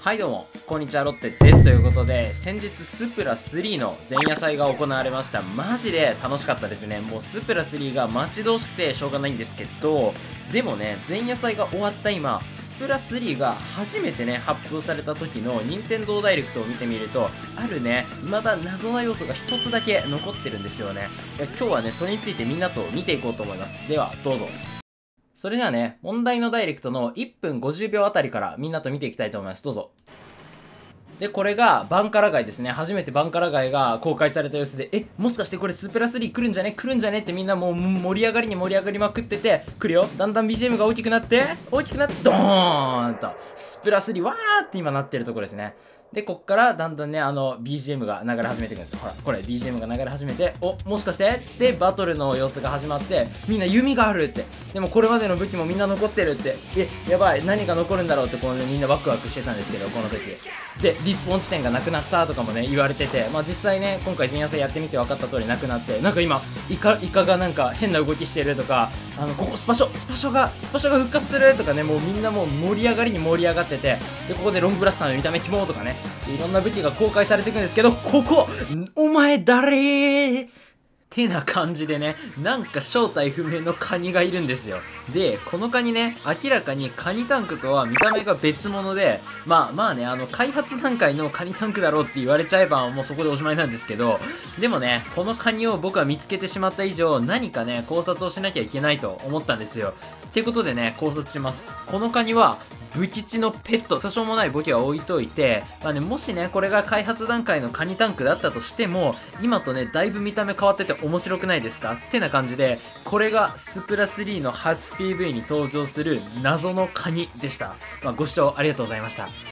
はいどうも、こんにちは、ロッテです。ということで、先日スプラ3の前夜祭が行われました。マジで楽しかったですね。もうスプラ3が待ち遠しくてしょうがないんですけど、でもね、前夜祭が終わった今、スプラ3が初めてね、発表された時の任天堂ダイレクトを見てみると、あるね、まだ謎な要素が一つだけ残ってるんですよね。今日はね、それについてみんなと見ていこうと思います。では、どうぞ。それじゃあね、問題のダイレクトの1分50秒あたりからみんなと見ていきたいと思います。どうぞ。で、これがバンカラ街ですね。初めてバンカラ街が公開された様子で、もしかしてこれスプラ3来るんじゃね来るんじゃねってみんなもう盛り上がりに盛り上がりまくってて、来るよ。だんだん BGM が大きくなって、ドーンと、スプラ3わーって今なってるところですね。で、こっからだんだんね、BGM が流れ始めてくるんです。ほら、これ BGM が流れ始めて、もしかしてで、バトルの様子が始まって、みんな弓があるって。でもこれまでの武器もみんな残ってるって。やばい、何が残るんだろうって、こうね、みんなワクワクしてたんですけど、この時。で、リスポーン地点がなくなったとかもね、言われてて、まあ実際ね、今回前夜祭やってみて分かった通りなくなって、なんか今、イカがなんか変な動きしてるとか、ここスパショが復活するとかね、もうみんなもう盛り上がりに盛り上がってて、で、ここでロングブラスターの見た目キモとかね、いろんな武器が公開されていくんですけど、お前誰ってな感じでね、なんか正体不明のカニがいるんですよ。で、このカニね、明らかにカニタンクとは見た目が別物で、まあね、開発段階のカニタンクだろうって言われちゃえばもうそこでおしまいなんですけど、でもね、このカニを僕は見つけてしまった以上、何かね、考察をしなきゃいけないと思ったんですよ。ってことでね、考察します。このカニは、武吉のペット、多少もない武器は置いといて、まあね、もしね、これが開発段階のカニタンクだったとしても、今とね、だいぶ見た目変わってて面白くないですかってな感じで、これがスプラ3の初 PV に登場する謎のカニでした。まあ、ご視聴ありがとうございました。